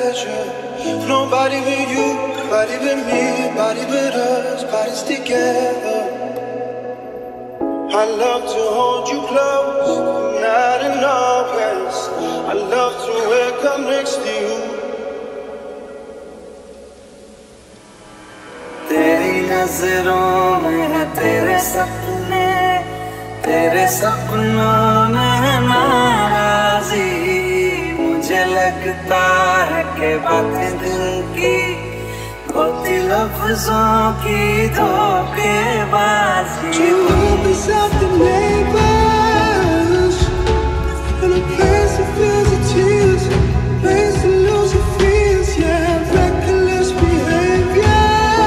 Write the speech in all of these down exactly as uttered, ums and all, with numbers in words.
pleasure. Nobody but you, nobody but me, nobody but us, bodies together. I love to hold you close, not in always. I love to wake up next to you. तेरी नजरों में है तेरे सपने, तेरे सपनों में है नाराजी। मुझे लगता है कि बातें दिल की होती लफ्जों की धोखेबाजी। You love me something neighbors, in a place that feels the tears, place to lose your fears, yeah, reckless behavior,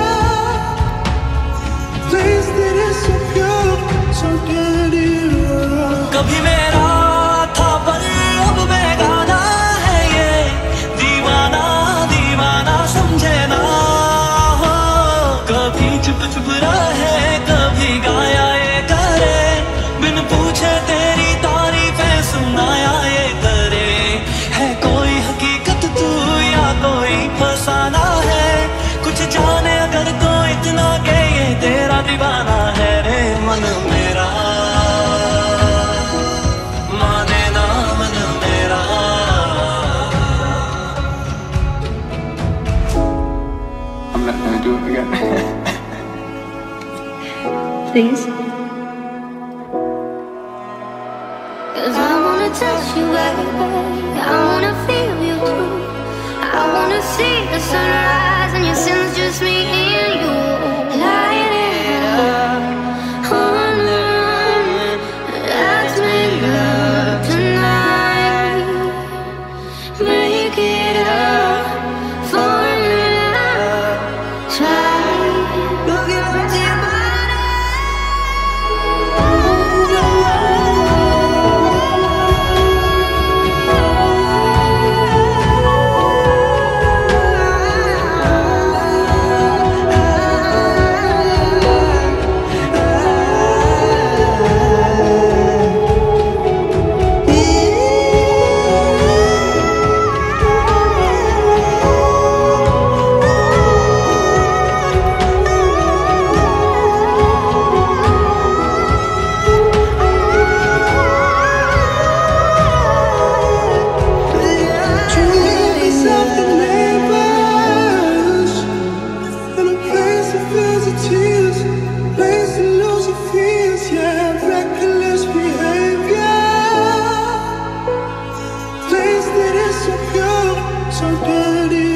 place that is so pure, so dirty. कभी मेरा था पर अब बेगाना है ये, दीवाना दीवाना समझे ना हो। कभी चुप चुप रहे, कभी गाया ये करे, बिन पूछे तेरी तारीफें सुनाया ये करे। है कोई हकीकत तू या कोई फसाना है, कुछ जाने अगर तो इतना के ये तेरा दीवाना है रे मन मेरा। माने ना मन मेरा। I'm not gonna do it again. Please. Cause I wanna touch you every day, I wanna feel you too. I wanna see the sunrise and your sins, just me and you. Light it up on the run, let's make love tonight. Make it up for love, try. Look at your body. So dirty.